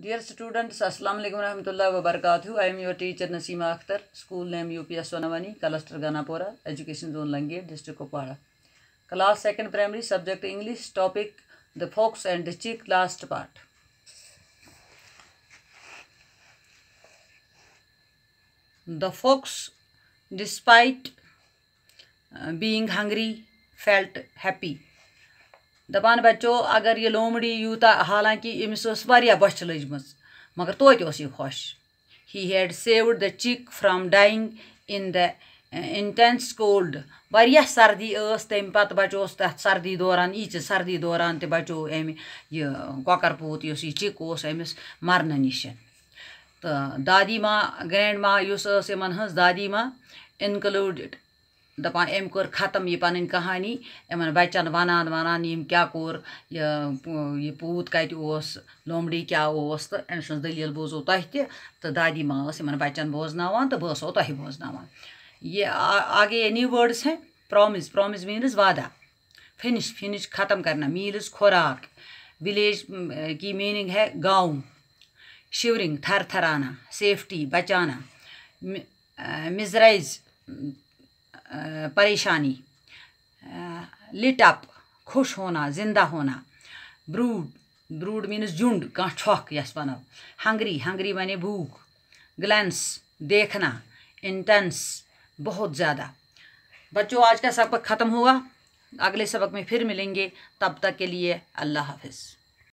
Dear students, Assalamu alaikum warahmatullahi wabarakatuh. I am your teacher Naseema Akhter. School name UPS Sonavani, Cluster Ganapura, Education Zone Lange, District Kupara. Class 2nd Primary, Subject English, Topic The Fox and the Chick, last part. The fox, despite being hungry, felt happy. दपान बच्चो अगर ये लोमड़ी Utah हालांकि अमिस वारिया बच लजम मगर तोत यह खुश. He had saved the chick from dying in the intense cold. वारिया सर्दी तम पत बचो तथ सर्दी दौरान ईच सर्दी दौरान ते बचो अम यह कॉकर पूत यह चिक अमिस मरन नश. तो दादी माँ ग्रैंड माँ यमन हज दादी माँ इनक्लूडेड दपान अम कर ख़त्म यह पन कहानी यमन बच्चन वनान वनान यम क्या कोर यह पूत कत लोमड़ी क्या तो अम सज दलील बोजो तुह तो दादी माँ यमन बच्चन बोजनावान तो बसो तुह बोजनावान. ये आगे न्यू वर्ड्स हैं. प्रॉमिस, प्रॉमिस मीन्स वादा. फिनिश, फिनिश ख़त्म करना. मील्स खुराक. विलेज की मीनिंग है गाँव. शिवरिंग थर थराना. सेफ्टी बचाना. मिजराइज परेशानी. लिट अप खुश होना, जिंदा होना. ब्रूड, ब्रूड मीन्स झुंड कह छख यस वनो. हंगरी, हंगरी माने भूख. ग्लैंस देखना. इंटेंस बहुत ज़्यादा. बच्चों आज का सबक ख़त्म हुआ. अगले सबक में फिर मिलेंगे. तब तक के लिए अल्लाह हाफिज़.